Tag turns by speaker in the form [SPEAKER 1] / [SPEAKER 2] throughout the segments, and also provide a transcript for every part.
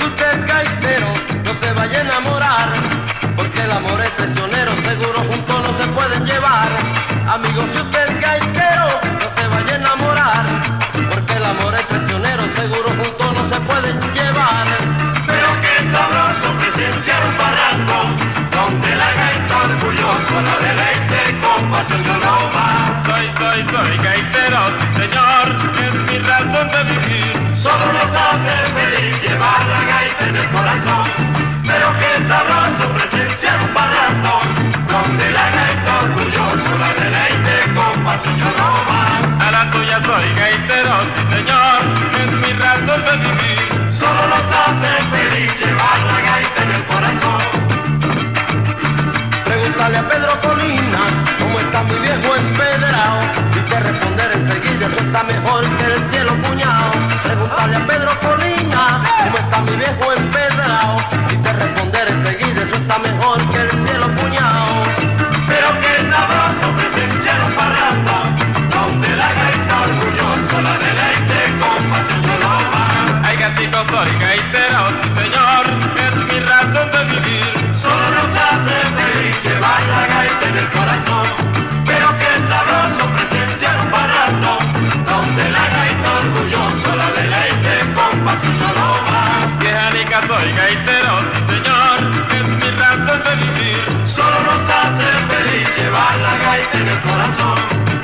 [SPEAKER 1] usted es gaitero, no se vaya a enamorar, porque el amor es traicionero, seguro juntos no se pueden llevar. Amigo, si usted es gaitero, no se vaya a enamorar, porque el amor es traicionero, seguro juntos no se pueden llevar.
[SPEAKER 2] Pero qué sabroso presenciar un parrando, donde la gaita orgulloso la deleite con pasión yo no más.
[SPEAKER 3] Soy gaitero, sí señor, es mi razón de vivir.
[SPEAKER 2] Solo nos hace feliz llevar la gaita en el corazón. Pero qué sabroso presenciar un parrando, donde la gaita orgulloso la deleite con pasión yo no más.
[SPEAKER 3] A la tuya soy gaitero, sí señor, es mi razón de vivir.
[SPEAKER 2] Solo nos hace feliz llevar la gaita en el corazón.
[SPEAKER 1] Pregúntale a Pedro Colina cómo está mi viejo empedrado, y te responder enseguida, eso está mejor que el cielo cuñado. Pregúntale a Pedro Colina cómo está mi viejo empedrado, y te responder enseguida, eso está mejor que el cielo cuñado.
[SPEAKER 2] Pero qué sabroso presenciar un parrando, donde la gaita orgulloso la deleite con pasión yo no más.
[SPEAKER 3] Ay gatito, soy gaitero, sí señor, es mi razón de vivir.
[SPEAKER 2] Solo nos hace feliz llevar la gaita en el corazón. Pero qué sabroso presenciar un parrando, donde la gaita orgulloso la deleite con pasión yo no más.
[SPEAKER 3] Viejanica, soy gaitero, sí señor, es mi razón de vivir.
[SPEAKER 2] Solo nos hace feliz llevar la gaita en el corazón.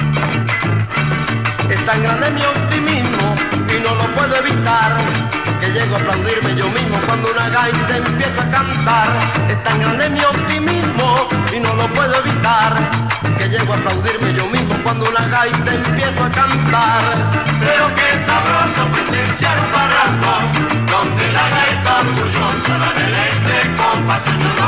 [SPEAKER 1] Es tan grande mi optimismo y no lo puedo evitar, que llego a aplaudirme yo mismo cuando una gaita empieza a cantar. Es tan grande mi optimismo y no lo puedo evitar, que llego a aplaudirme yo mismo cuando una gaita empieza a cantar.
[SPEAKER 2] Pero qué sabroso presenciar un parrando, donde la gaita orgullosa la deleite con pasión yo no